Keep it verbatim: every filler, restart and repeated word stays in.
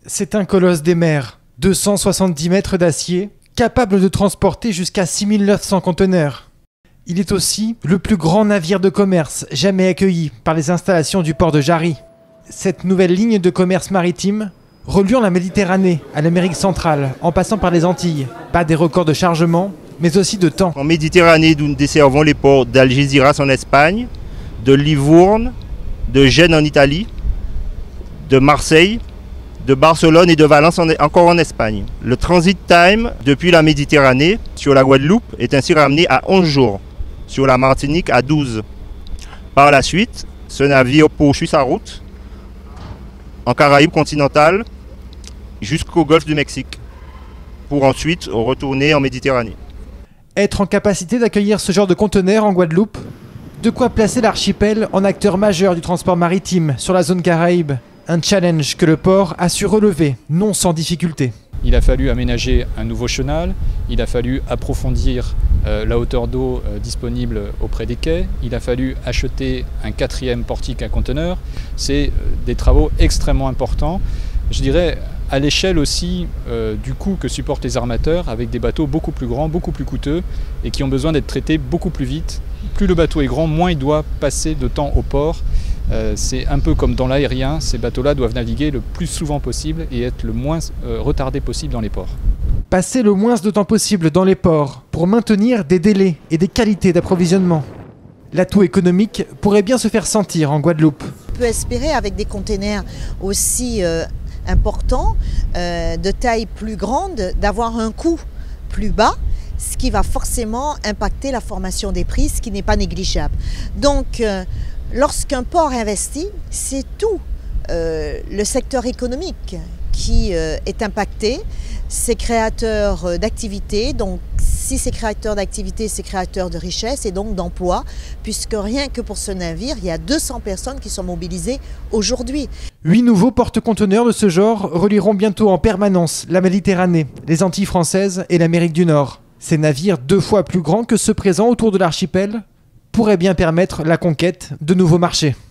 C'est un colosse des mers, deux cent soixante-dix mètres d'acier, capable de transporter jusqu'à six mille neuf cents conteneurs. Il est aussi le plus grand navire de commerce jamais accueilli par les installations du port de Jarry. Cette nouvelle ligne de commerce maritime, reliant la Méditerranée à l'Amérique centrale en passant par les Antilles, bat des records de chargement, mais aussi de temps. En Méditerranée, nous desservons les ports d'Algésiras en Espagne, de Livourne, de Gênes en Italie, de Marseille, de Barcelone et de Valence en, encore en Espagne. Le transit time depuis la Méditerranée sur la Guadeloupe est ainsi ramené à onze jours, sur la Martinique à douze. Par la suite, ce navire poursuit sa route en Caraïbes continentale jusqu'au golfe du Mexique, pour ensuite retourner en Méditerranée. Être en capacité d'accueillir ce genre de conteneurs en Guadeloupe, de quoi placer l'archipel en acteur majeur du transport maritime sur la zone Caraïbe. Un challenge que le port a su relever, non sans difficulté. Il a fallu aménager un nouveau chenal, il a fallu approfondir euh, la hauteur d'eau euh, disponible auprès des quais, il a fallu acheter un quatrième portique à conteneurs. C'est euh, des travaux extrêmement importants, je dirais à l'échelle aussi euh, du coût que supportent les armateurs, avec des bateaux beaucoup plus grands, beaucoup plus coûteux et qui ont besoin d'être traités beaucoup plus vite. Plus le bateau est grand, moins il doit passer de temps au port. Euh, c'est un peu comme dans l'aérien, ces bateaux-là doivent naviguer le plus souvent possible et être le moins euh, retardés possible dans les ports. Passer le moins de temps possible dans les ports pour maintenir des délais et des qualités d'approvisionnement. L'atout économique pourrait bien se faire sentir en Guadeloupe. On peut espérer avec des containers aussi euh, importants, euh, de taille plus grande, d'avoir un coût plus bas, ce qui va forcément impacter la formation des prix, ce qui n'est pas négligeable. Donc, euh, lorsqu'un port investit, c'est tout euh, le secteur économique qui euh, est impacté, c'est créateur d'activités, donc si c'est créateur d'activités, c'est créateur de richesses et donc d'emplois, puisque rien que pour ce navire, il y a deux cents personnes qui sont mobilisées aujourd'hui. Huit nouveaux porte-conteneurs de ce genre relieront bientôt en permanence la Méditerranée, les Antilles françaises et l'Amérique du Nord. Ces navires deux fois plus grands que ceux présents autour de l'archipel pourraient bien permettre la conquête de nouveaux marchés.